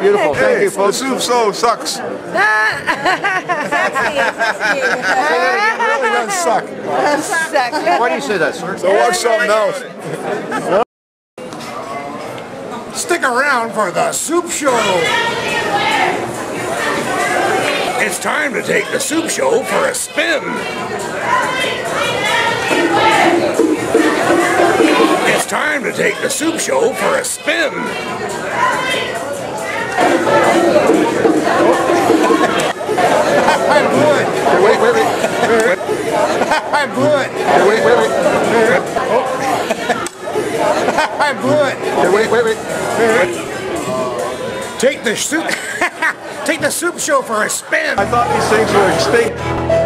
beautiful. Thank you, folks. The soup so sucks. Sexy. Really does suck. Why do you say that, sir? So watch something else. Stick around for the soup show. It's time to take the soup show for a spin. It's time to take the soup show for a spin. I blew it. Wait. I blew it. Wait. I blew it. Wait. Take the soup. Take the soup show for a spin. I thought these things were extinct.